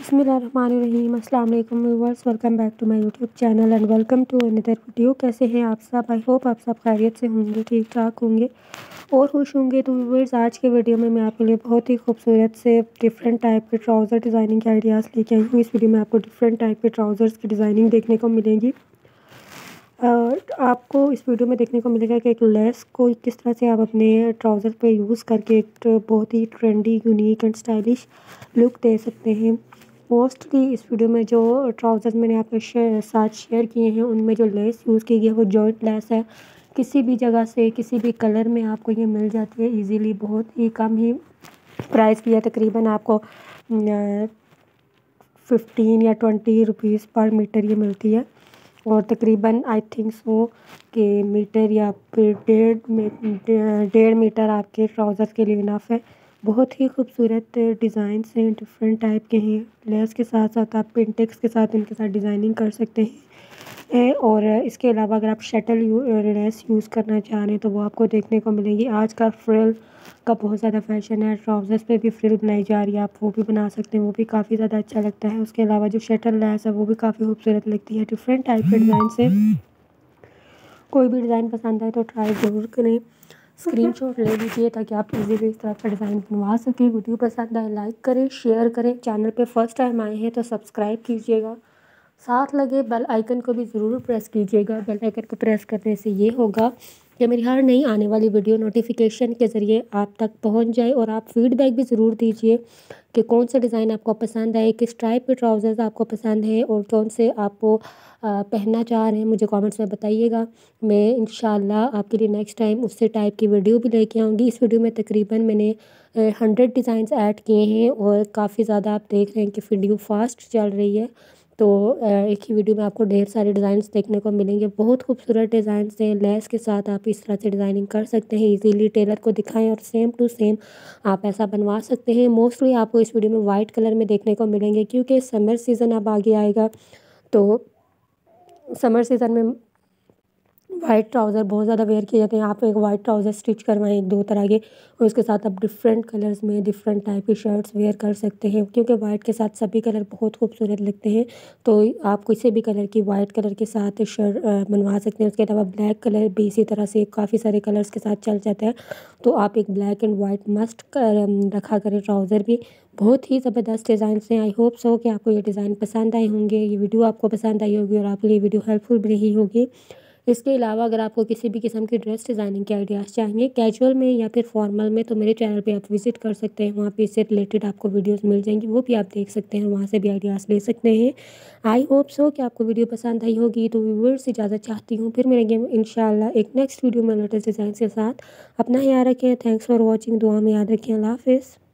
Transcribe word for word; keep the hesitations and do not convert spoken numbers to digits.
बिस्मिल्लाहिर्रहमानिर्रहीम अस्सलाम वालेकुम viewers, welcome back to my YouTube channel and welcome to another video. कैसे हैं आप सब? आई होप आप सब खैरियत से होंगे, ठीक ठाक होंगे और खुश होंगे। तो व्यूअर्स, आज के वीडियो में मैं आपके लिए बहुत ही खूबसूरत से डिफरेंट टाइप के ट्राउज़र डिज़ाइनिंग के आइडियाज़ लेके आई हूँ। इस वीडियो में आपको डिफरेंट टाइप के ट्राउज़र्स की डिज़ाइनिंग देखने को मिलेगी। और आपको इस वीडियो में देखने को मिलेगा कि एक लेस को किस तरह से आप अपने ट्राउज़र पे यूज़ करके एक बहुत ही trendy, unique and stylish look दे सकते हैं। मोस्टली इस वीडियो में जो ट्राउज़र्स मैंने आपके साथ शेयर किए हैं उनमें जो लेस यूज़ की गई है वो जॉइंट लेस है। किसी भी जगह से किसी भी कलर में आपको ये मिल जाती है इजीली, बहुत ही कम ही प्राइस भी है। तकरीबन आपको फिफ्टीन या ट्वेंटी रुपीज़ पर मीटर ये मिलती है और तकरीबन आई थिंक सो कि मीटर या फिर डेढ़ डेढ़ मीटर आपके ट्राउज़र के लिए इनफ है। बहुत ही खूबसूरत डिज़ाइंस हैं, डिफरेंट टाइप के हैं। लेस के साथ साथ आप पिंटेक्स के साथ इनके साथ डिज़ाइनिंग कर सकते हैं। और इसके अलावा अगर आप शटल लेस यूज़ करना चाह रहे हैं तो वो आपको देखने को मिलेगी। आज का फ्रिल का बहुत ज़्यादा फैशन है, ट्राउज़र्स पे भी फ्रिल बनाई जा रही है, आप वो भी बना सकते हैं, वो भी काफ़ी ज़्यादा अच्छा लगता है। उसके अलावा जो शटल लेस है वो भी काफ़ी खूबसूरत लगती है। डिफरेंट टाइप के डिज़ाइन से कोई भी डिज़ाइन पसंद आए तो ट्राई ज़रूर करें। स्क्रीनशॉट ले लीजिए ताकि आप इजीली इस तरह का डिज़ाइन बनवा सकें। वीडियो पसंद आए लाइक करें, शेयर करें। चैनल पे फर्स्ट टाइम आए हैं तो सब्सक्राइब कीजिएगा। साथ लगे बेल आइकन को भी ज़रूर प्रेस कीजिएगा। बेल आइकन को प्रेस करने से ये होगा कि मेरी हर नई आने वाली वीडियो नोटिफिकेशन के ज़रिए आप तक पहुंच जाए। और आप फीडबैक भी ज़रूर दीजिए कि कौन सा डिज़ाइन आपको पसंद आए, किस टाइप के ट्राउज़र्स आपको पसंद है और कौन से आपको पहनना चाह रहे हैं, मुझे कमेंट्स में बताइएगा। मैं इंशाल्लाह आपके लिए नेक्स्ट टाइम उससे टाइप की वीडियो भी लेके आऊँगी। इस वीडियो में तकरीबन मैंने हंड्रेड डिज़ाइंस ऐड किए हैं और काफ़ी ज़्यादा आप देख रहे हैं कि वीडियो फास्ट चल रही है। तो एक ही वीडियो में आपको ढेर सारे डिज़ाइंस देखने को मिलेंगे। बहुत खूबसूरत डिज़ाइंस हैं। लेस के साथ आप इस तरह से डिज़ाइनिंग कर सकते हैं। इजीली टेलर को दिखाएं और सेम टू सेम आप ऐसा बनवा सकते हैं। मोस्टली आपको इस वीडियो में वाइट कलर में देखने को मिलेंगे क्योंकि समर सीज़न अब आगे आएगा। तो समर सीज़न में वाइट ट्राउज़र बहुत ज़्यादा वेयर किए जाते हैं। आप एक वाइट ट्राउज़र स्टिच करवाएं एक दो तरह के और उसके साथ आप डिफरेंट कलर्स में डिफरेंट टाइप की शर्ट्स वेयर कर सकते हैं क्योंकि वाइट के साथ सभी कलर बहुत खूबसूरत लगते हैं। तो आप किसी भी कलर की वाइट कलर के साथ शर्ट बनवा सकते हैं। उसके अलावा ब्लैक कलर भी इसी तरह से काफ़ी सारे कलर्स के साथ चल जाता है। तो आप एक ब्लैक एंड वाइट मस्ट कर, रखा करें ट्राउज़र भी। बहुत ही ज़बरदस्त डिज़ाइन हैं। आई होप सो कि आपको ये डिज़ाइन पसंद आए होंगे, ये वीडियो आपको पसंद आई होगी और आपके लिए वीडियो हेल्पफुल भी रही होगी। इसके अलावा अगर आपको किसी भी किस्म की ड्रेस डिज़ाइनिंग के आइडियाज़ चाहिए कैजुअल में या फिर फॉर्मल में तो मेरे चैनल पे आप विज़िट कर सकते हैं। वहाँ पे इससे रिलेटेड आपको वीडियोस मिल जाएंगी, वो भी आप देख सकते हैं, वहाँ से भी आइडियाज़ ले सकते हैं। आई होप सो कि आपको वीडियो पसंद आई होगी। तो व्यूअर्स से इजाज़त चाहती हूँ, फिर मिलेंगे इंशाल्लाह एक नेक्स्ट वीडियो में लेटेस्ट डिज़ाइन के साथ। अपना ख्याल रखें। Thanks for watching. दुआ में याद रखें। अल्लाह हाफिज़।